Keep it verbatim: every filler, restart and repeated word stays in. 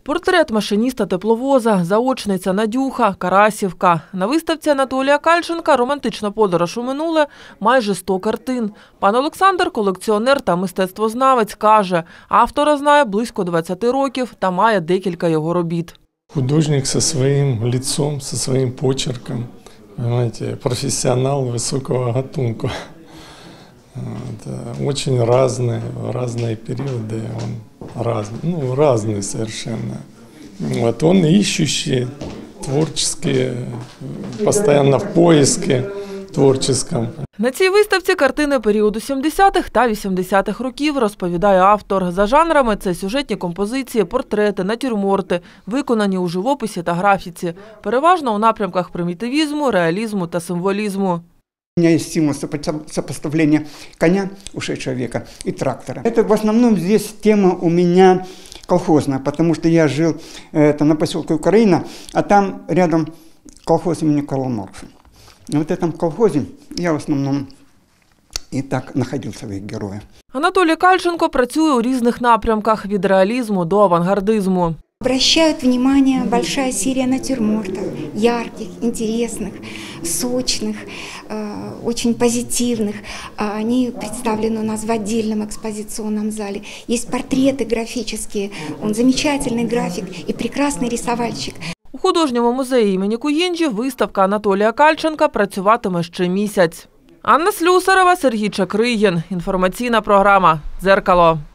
Портрет машиніста тепловоза, заочниця Надюха, Карасівка. На виставці Анатолія Кальченка «Романтична подорож у минуле» майже сто картин. Пан Олександр – колекціонер та мистецтвознавець, каже, автора знає близько двадцяти років та має декілька його робіт. Художник со своим лицом, со своим почерком, понимаете, профессионал высокого гатунку. Это очень разные, в разные периоды, он разный, ну, разный совершенно. Вот он ищущий, творческий, постоянно в поиске творческом. На цій виставці картини періоду сімдесятих та вісімдесятих років, розповідає автор. За жанрами – це сюжетні композиції, портрети, натюрморти, виконані у живописі та графіці. Переважно у напрямках примітивізму, реалізму та символізму. У меня есть стимул сопоставления коня ушедшего века и трактора. Это в основном здесь тема у меня колхозная, потому что я жил это, на поселке Украина, а там рядом колхоз имени Карла Маркса. И вот в этом колхозе я в основном и так находил своих героев. Анатолій Кальченко працює у різних напрямках – від реалізму до авангардизму. Обращают внимание большая серия натюрмортов, ярких, интересных, сочных, э, очень позитивных. Они представлены у нас в отдельном экспозиционном зале. Есть портреты графические, он замечательный график и прекрасный рисовальщик. У художньому музеї імені Куєнджі виставка Анатолія Кальченка працюватиме ще місяць. Анна Слюсарова, Сергій Чакригін. Інформаційна програма «Дзеркало».